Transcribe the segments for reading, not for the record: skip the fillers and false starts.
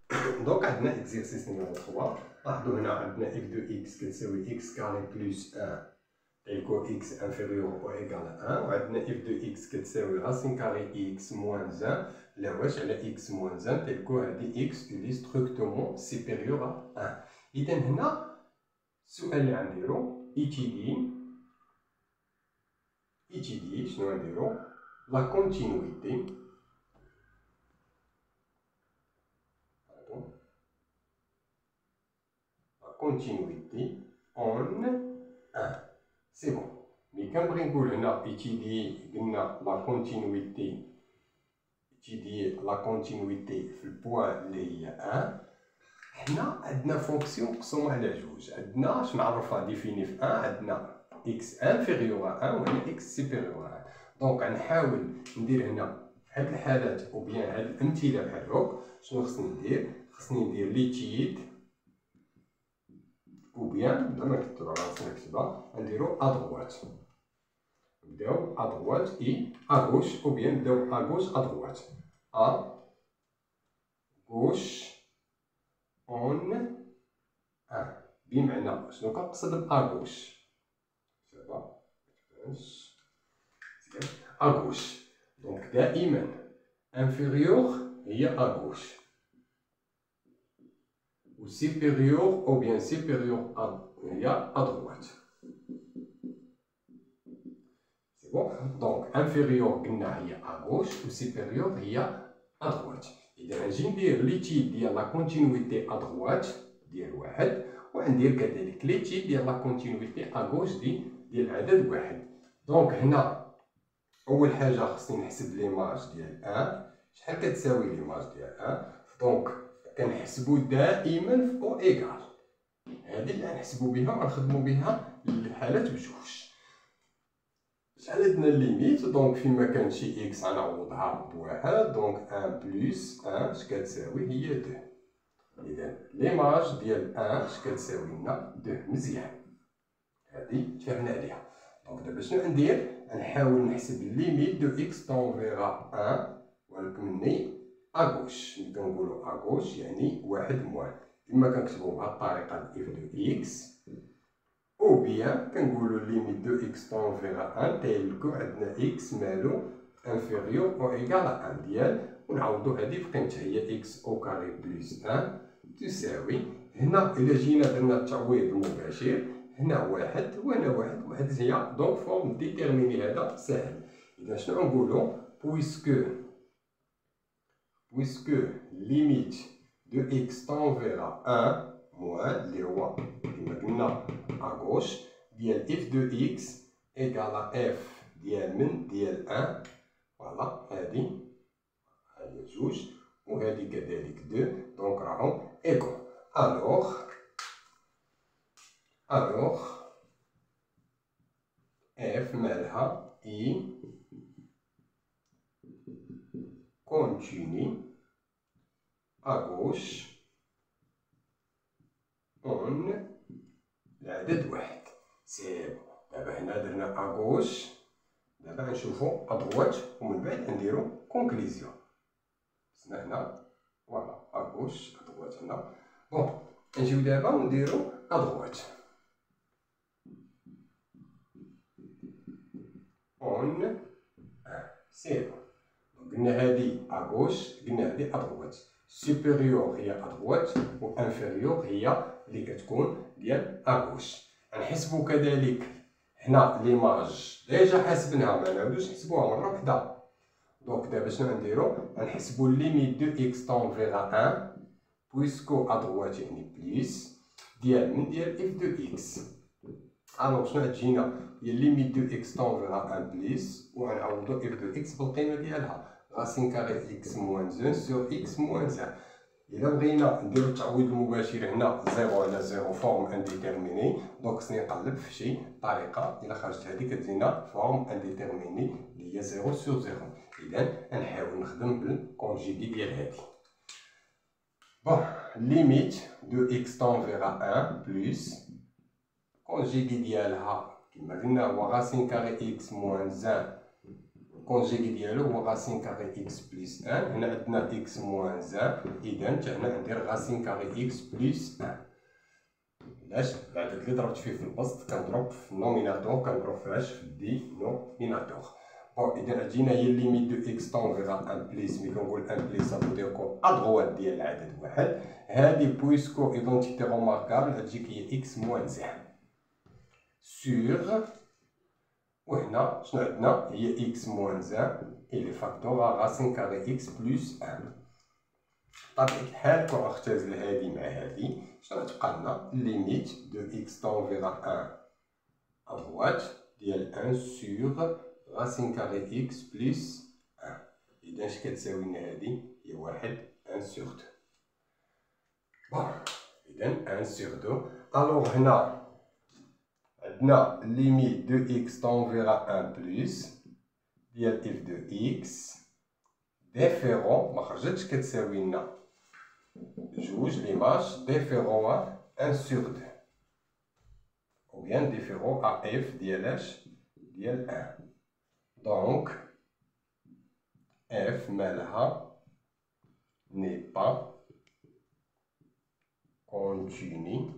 دونك عندنا اكزرسيس نيميرو 3. لاحظوا هنا عندنا اف دو اكس كتساوي اكس كاري بلس 1 تيكو اكس انفيريور او ايكال 1، وعندنا اف دو اكس كتساوي راسين كاري اكس موان 1 لا واش على اكس موان 1 تيكو هادي اكس اللي ستركتومون سيبيريور ا 1. اذا هنا السؤال اللي غنديرو étudier شنو غنديرو لا كونتينويتي اون 1. سي بون. ملي كنبغي نقول هنا étudier قلنا لا كونتينويتي étudier لا كونتينويتي في البوان اللي هي 1. حنا عندنا فونكسيون مقسومه على جوج. عندنا اش نعرفها ديفيني في 1، عندنا x انفيريور ا 1 وهنا x سوبيريور ا 1. دونك غنحاول ندير هنا هاد الحالات او بيان هاد الامثله بحال هكا. شنو خصني ندير؟ خصني ندير ليتيد او بيان بلا ما نكتب على راسي نكتبها نديرو ادروات. نبداو ادروات اي اغوش او بيان نبداو اغوش ادروات ا غوش اون 1. بمعنى شنو كنقصد باغوش؟ سافا اغوش. دونك دائما انفيريور هي اغوش و سوبيريور او بيان سوبيريور هي ادروات. سي بون. دونك انفيريور قلنا هي اغوش و سوبيريور هي ادروات. اذا نجي ندير ليتيد ديال لا كونتينويتي ادروات ديال واحد، وندير كذلك ليتيد ديال لا كونتينويتي اغوش ديال عدد واحد. دونك هنا اول حاجه خصني نحسب ليماج ديال 1. شحال كتساوي ليماج ديال 1؟ دونك كنحسبو دائما في او ايكال. هذه اللي غنحسبو بها وغنخدمو بها الحالات بجوج. شحال عندنا الليميت؟ دونك فيما كان شي اكس غنعوضها بواحد. دونك 1 بلس 1 اش كتساوي؟ هي 2. اذا ليماج ديال 1 اش كتساوي لنا 2. مزيان، هذه تفاهمنا عليها. دونك دابا شنو غندير؟ غنحاول نحسب ليميت دو اكس طون فيغا 1 ولكن مني اغوش. ملي كنقولو اغوش يعني واحد موان. اما كنكتبو بهاد الطريقه اف دو اكس او بيان كنقولو ليميت دو اكس طون فيغا 1 تيلكو عندنا اكس مالو انفيريور او ايكال 1 ديال، ونعوضو هادي بقيمتها هي اكس او كاري بلس 1 تساوي. هنا الا جينا درنا التعويض المباشر هنا واحد وهنا واحد وواحد هي دونك فورم ديتيرميني. هذا ساهل. اذا شنو نقولو؟ puisque limite de x tend vers 1 moins اللي هو كما قلنا اغوش ديال f de x égale à f ديال من ديال 1. فوالا هادي هي جوج وهادي كذلك 2. دونك راهم ايكو. alors f مالها i continue à gauche on العدد واحد. سي دابا هنا درنا اغوش. دابا غنشوفو ادروات ومن بعد نديرو كونكليزيون. خصنا هنا فوالا اغوش ادروات هنا. بون نجيو دابا ونديرو ادروات اون سي بون. قلنا هادي اغوش قلنا هادي ادروات. سوبيريور هي ادروات و انفيريور هي اللي كتكون ديال اغوش. غنحسبو كذلك هنا ليماج ديجا حاسبناها ما نعاودوش نحسبوها مره وحده. دونك دابا شنو غنديرو؟ غنحسبو ليميت دو اكس طون فيغا 1 بويسكو ادروات يعني بليس ديال من ديال اف دو اكس. الوغ شنو غتجينا؟ هي ليميت دو اكس طون فيغا 1 بليس وغنعوضو اف دو اكس بالقيمه ديالها راسين كاري اكس موان 1 سور اكس موان 1. إلا بغينا نديرو التعويض المباشر هنا 0 على 0 فورم انديتيرميني. دونك خصني نقلب في شي طريقه. إلا خرجت هادي كتجينا فورم انديتيرميني اللي هي 0 سور 0. إذا غنحاول نخدم بالكونجيغي ديال هادي. بون ليميت دو اكس طون فيغا 1 بلس كونجيغي ديالها كما قلنا هو راسين كاري اكس موان 1 الكونجيغي ديالو هو غاسين كاري اكس بلس 1. هنا عندنا اكس موان 1، اذا حتى هنا ندير غاسين كاري اكس بلس 1. علاش؟ بعد اللي ضربت فيه في البسط كنضرب في النوميناتور، كنضرب فاش في الدينوميناتور. بون اذا جينا هي ليميت دو اكس طون فيغا 1 بلس، ملي كنقول 1 بلس سافو دير كو ادغوات ديال العدد واحد. هادي بويسكو ايدونتيتي روماركابل غتجيك هي اكس موان 1 سور، وهنا شنو عندنا هي اكس موان 1 اي لي فاكتور غاسين كاري اكس بلس 1. بطبيعة الحال كون اختزل هادي مع هادي شنو غتبقى لنا ليميت دو اكس طون فيغا 1 ادغوات ديال 1 سور غاسين كاري اكس بلس 1. اذا اش كتساوي لنا هادي هي واحد 1 سور 2. بون اذا 1 سور 2. الوغ هنا عندنا ليميت دو اكس طون فيغا 1 بلس ديال اف دو اكس ديفيرون ما خرجتش كتساوي لنا جوج ليماج ديفيرون 1 سور 2 ou bien ديفيرون ا اف ديال اش ديال 1. دونك اف مالها ني با كونتيني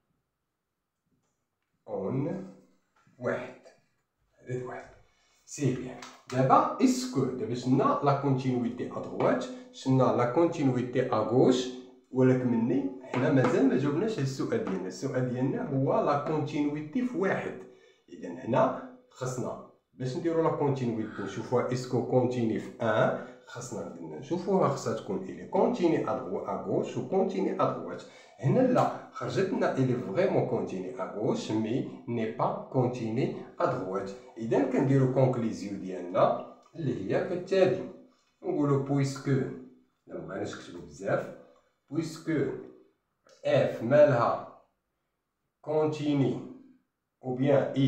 اون واحد. هذا واحد سي بيان. دابا اسكو دابا شلنا لا كونتينيتي ا دروات، شلنا لا كونتينيتي ا غوش، ولكن مني حنا مازال ما جاوبناش على السؤال ديالنا. السؤال ديالنا هو لا كونتينيتي في واحد. اذا هنا خصنا باش نديرو لا كونتينيتي نشوفوها اسكو كونتيني في 1، خصنا نشوفوها خصها تكون الي كونتيني ا غوش و كونتيني ا دروات. هنا لا خرجت لنا الي فريمون كونتيني ا غوش مي ني با كونتيني ا دروات. اذا كنديرو كونكليزيون ديالنا اللي هي كالتالي. نقولو بويسكو لا مبغيناش نكتبو بزاف، بويسكو اف مالها كونتيني ou bien I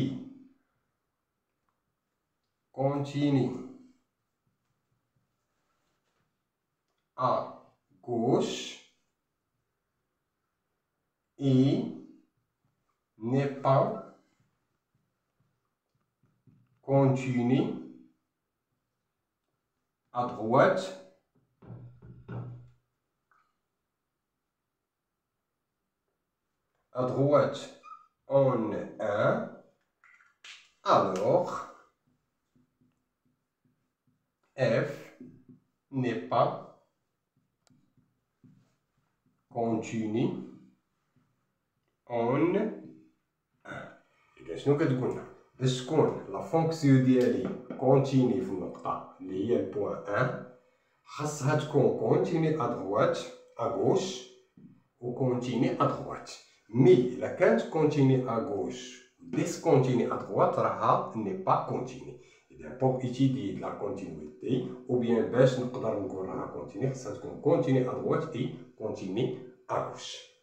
continue à gauche, I n'est pas continue à droite, en 1, alors F n'est pas continue en 1. إذا شنو كتقولنا؟ باش تكون لا فونكسيون ديالي كونتيني في النقطة اللي هي البوان 1 خاصها تكون كونتيني ا دروات ا غوش و كونتيني ا دروات. مي إلا كانت كونتيني ا غوش ديسكونتيني ا دروات راها ني با كونتيني. إذا بوغ إيتيديي لا كونتينيتي أو بيان باش نقدر نقول راها كونتيني خاصها تكون كونتيني ا دروات اي كونتيني ا غوش.